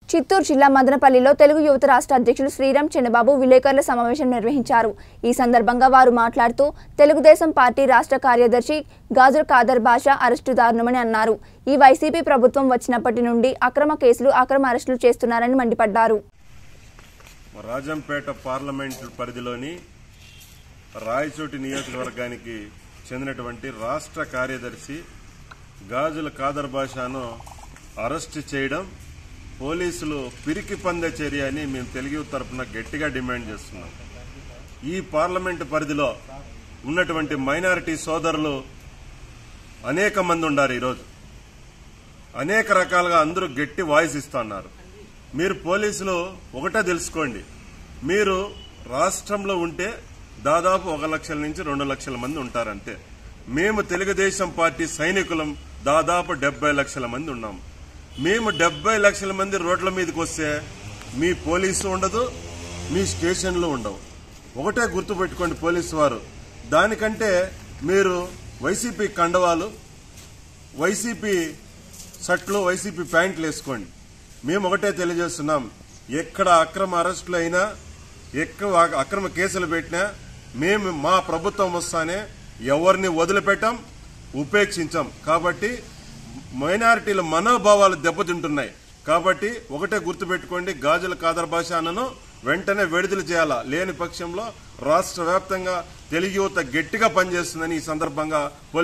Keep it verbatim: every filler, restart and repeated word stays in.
చిత్తూరు జిల్లా మదనపల్లిలో తెలుగు యువత రాష్ట్ర అధ్యక్షులు శ్రీరామ్ చంద్రబాబు విలేకరుల సమావేశం నిర్వహించారు। ఈ సందర్భంగా వారు మాట్లాడుతూ తెలుగుదేశం పార్టీ రాష్ట్ర కార్యదర్శి గాజుల ఖాదర్ బాషా అరెస్టు దారుణమని అన్నారు। ఈ వైసీపీ ప్రభుత్వం వచ్చినప్పటి నుండి అక్రమ కేసులు అక్రమ అరెస్టులు చేస్తున్నారని మండిపడ్డారు। రాజంపేట పార్లమెంటు పరిధిలోని రాయచోటి నియోజకవర్గానికి చెందినటువంటి రాష్ట్ర కార్యదర్శి గాజుల ఖాదర్ బాషాను అరెస్టు చేయడం పోలీసులు పిరికి పందే చర్య అని మేము తెలుగు తరపున గట్టిగా డిమాండ్ చేస్తున్నాం। ఈ పార్లమెంటు పరిధిలో ఉన్నటువంటి మైనారిటీ సోదరులు అనేక మంది ఉన్నారు। ఈరోజు అనేక రకాలుగా అందరూ గట్టి వాయిస్ ఇస్తున్నారు। మీరు పోలీసులు ఒకటే తెలుసుకోండి, మీరు రాష్ట్రంలో ఉంటే దాదాపు ఒక లక్షల నుంచి రెండు లక్షల మంది ఉంటారంటే, మేము తెలుగుదేశం పార్టీ సైనికులం దాదాపు డెబ్బై లక్షల మంది ఉన్నాం। మేము డెబ్బై లక్షల మంది రోడ్ల మీదకి వస్తే మీ పోలీసు ఉండదు, మీ స్టేషన్లు ఉండవు। ఒకటే గుర్తుపెట్టుకోండి పోలీసు వారు, దానికంటే మీరు వైసీపీ కండవాలు, వైసీపీ షర్ట్లు, వైసీపీ ప్యాంట్లు వేసుకోండి। మేము ఒకటే తెలియజేస్తున్నాం, ఎక్కడ అక్రమ అరెస్టులు అయినా, ఎక్కడ అక్రమ కేసులు పెట్టినా మేము మా ప్రభుత్వం వస్తానే ఎవరిని వదిలిపెట్టాం, ఉపేక్షించాం। కాబట్టి మైనారిటీల మనోభావాలు దెబ్బతింటున్నాయి। కాబట్టి ఒకటే గుర్తుపెట్టుకోండి, గాజుల ఖాదర్ బాషాను వెంటనే విడుదల చేయాలా, లేని పక్షంలో రాష్ట్ర వ్యాప్తంగా తెలుగు యువత గట్టిగా పనిచేస్తుందని ఈ సందర్భంగా